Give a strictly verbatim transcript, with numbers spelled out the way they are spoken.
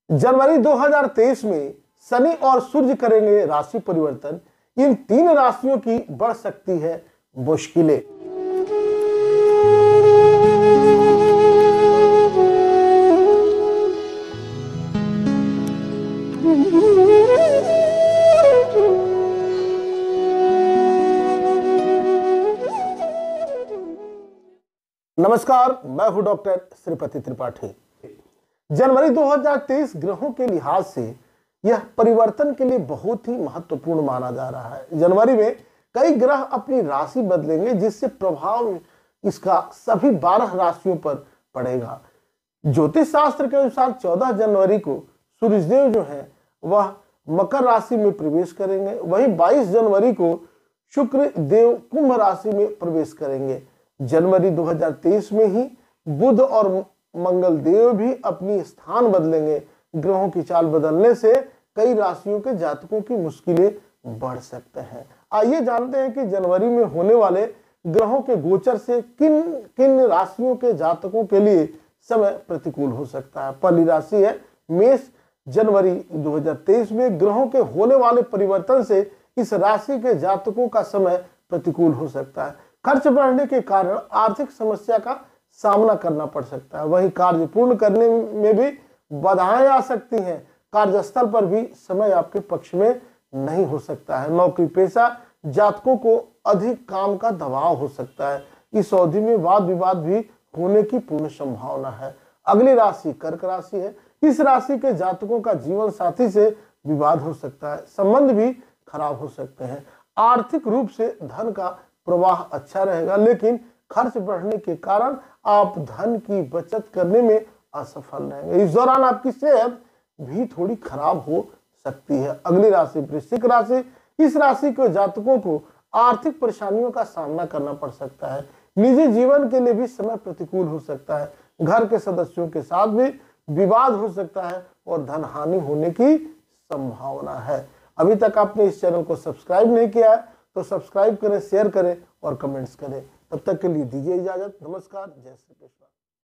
जनवरी दो हज़ार तेईस में शनि और सूर्य करेंगे राशि परिवर्तन। इन तीन राशियों की बढ़ सकती है मुश्किलें। नमस्कार, मैं हूं डॉक्टर श्रीपति त्रिपाठी। जनवरी दो हज़ार तेईस ग्रहों के लिहाज से यह परिवर्तन के लिए बहुत ही महत्वपूर्ण माना जा रहा है। जनवरी में कई ग्रह अपनी राशि बदलेंगे, जिससे प्रभाव इसका सभी बारह राशियों पर पड़ेगा। ज्योतिष शास्त्र के अनुसार चौदह जनवरी को सूर्यदेव जो है वह मकर राशि में प्रवेश करेंगे। वहीं बाईस जनवरी को शुक्र देव कुंभ राशि में प्रवेश करेंगे। जनवरी दो हज़ार तेईस में ही बुध और मंगल देव भी अपनी स्थान बदलेंगे। ग्रहों की चाल बदलने से कई राशियों के जातकों की मुश्किलें बढ़ सकते हैं। आइए जानते हैं कि जनवरी में होने वाले ग्रहों के गोचर से किन किन राशियों के जातकों के लिए समय प्रतिकूल हो सकता है। पहली राशि है मेष। जनवरी दो हज़ार तेईस में ग्रहों के होने वाले परिवर्तन से इस राशि के जातकों का समय प्रतिकूल हो सकता है। खर्च बढ़ने के कारण आर्थिक समस्या का सामना करना पड़ सकता है। वहीं कार्य पूर्ण करने में भी बाधाएं आ सकती हैं। कार्यस्थल पर भी समय आपके पक्ष में नहीं हो सकता है। नौकरी पेशा जातकों को अधिक काम का दबाव हो सकता है। इस अवधि में वाद विवाद भी होने की पूर्ण संभावना है। अगली राशि कर्क राशि है। इस राशि के जातकों का जीवन साथी से विवाद हो सकता है। संबंध भी खराब हो सकते हैं। आर्थिक रूप से धन का प्रवाह अच्छा रहेगा, लेकिन खर्च बढ़ने के कारण आप धन की बचत करने में असफल रहेंगे। इस दौरान आपकी सेहत भी थोड़ी खराब हो सकती है। अगली राशि वृश्चिक राशि। इस राशि के जातकों को आर्थिक परेशानियों का सामना करना पड़ सकता है। निजी जीवन के लिए भी समय प्रतिकूल हो सकता है। घर के सदस्यों के साथ भी विवाद हो सकता है और धन हानि होने की संभावना है। अभी तक आपने इस चैनल को सब्सक्राइब नहीं किया है तो सब्सक्राइब करें, शेयर करें और कमेंट्स करें। तब तक के लिए दीजिए इजाजत। नमस्कार, जय श्री कृष्ण।